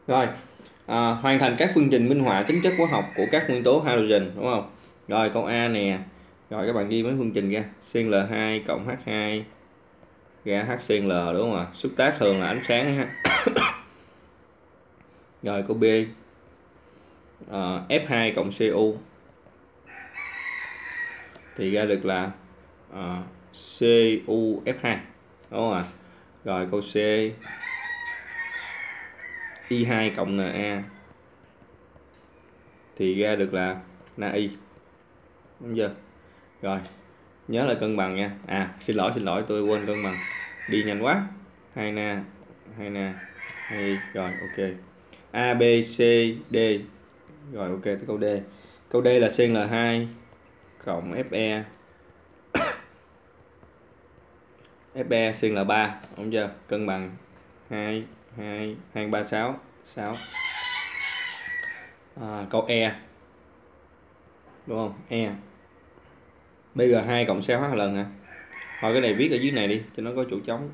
Rồi, hoàn thành các phương trình minh họa tính chất hóa học của các nguyên tố hydrogen, đúng không? Rồi câu A nè. Rồi các bạn ghi mấy phương trình ra. CnL2 cộng H2 ra HCl, đúng không ạ? Xúc tác thường là ánh sáng ha. Rồi câu B, F2 cộng Cu thì ra được là CuF2, đúng không ạ? Rồi câu C, Y2 cộng Na thì ra được là NaI, đúng chưa? Rồi nhớ là cân bằng nha. Xin lỗi tôi quên cân bằng, đi nhanh quá. 2 Na 2 rồi ok. A B C D, rồi ok tới câu D. Câu D là CnL2 cộng Fe CnL3, đúng chưa? Cân bằng 2 2 2 3 6 6. Câu E, đúng không? E Bg2 cộng CH lần hả? Thôi cái này viết ở dưới này đi cho nó có chỗ trống.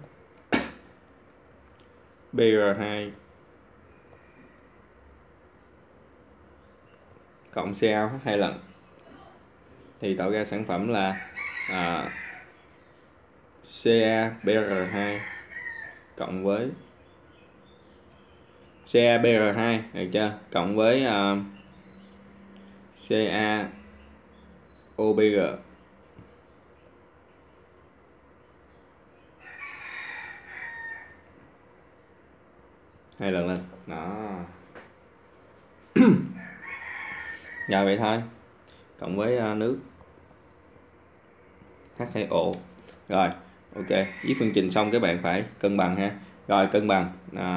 Br2 cộng CaOH 2 lần thì tạo ra sản phẩm là CaBr2 cộng với CaBr2, được chưa? Cộng với CaOBr. Hai lần lên. Đó. Rồi vậy thôi. Cộng với nước H2O. Rồi, ok. Với phương trình xong các bạn phải cân bằng ha. Rồi cân bằng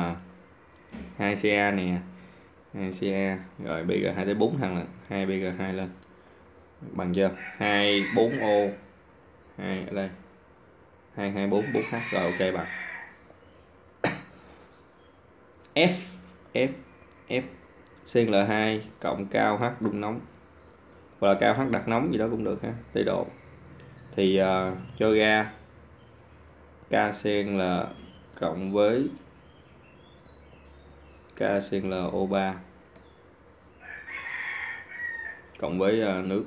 2Ca nè, 2Ca, rồi Bg2 tới 4 thằng là 2Bg2 lên. Bằng chưa? 24O 2 ở đây. 224 4H, rồi ok bằng. F F F CnL2 cộng cao H đun nóng, hoặc là cao H đặt nóng gì đó cũng được ha, tùy độ. Thì cho ra KCl cộng với KClO3 cộng với nước,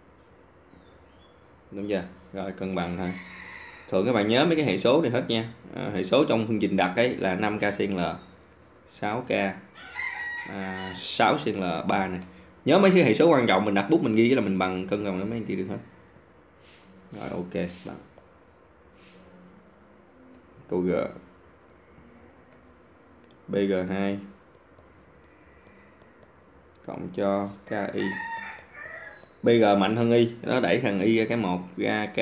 đúng chưa? Rồi cân bằng thôi. Thường các bạn nhớ mấy cái hệ số này hết nha. Hệ số trong phương trình đặt ấy là 5KCl, 6K, 6CL3 này. Nhớ mấy cái hệ số quan trọng mình đặt bút mình ghi là mình bằng cân bằng mấy anh chị được hết. Rồi ok bằng. Câu G, Bg2 cộng cho KI. Bg mạnh hơn Y, nó đẩy thằng Y ra cái 1 ra K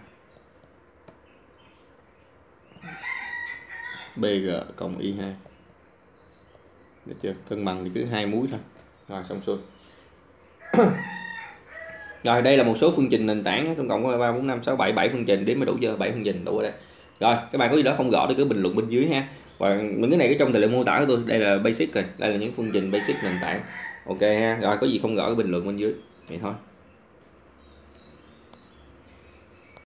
Bg cộng Y2. Được chưa? Cân bằng thì cứ 2 múi thôi. Rồi xong xuôi. Rồi đây là một số phương trình nền tảng, tổng cộng có 3 4 5 6 7 7 phương trình, đến mới đủ chưa? 7 phương trình đủ ở đây. Rồi các bạn có gì đó không rõ thì cứ bình luận bên dưới ha. Và những cái này cái trong tài liệu mô tả của tôi, đây là basic rồi, đây là những phương trình basic nền tảng. Ok ha. Rồi có gì không rõ cứ bình luận bên dưới. Vậy thôi.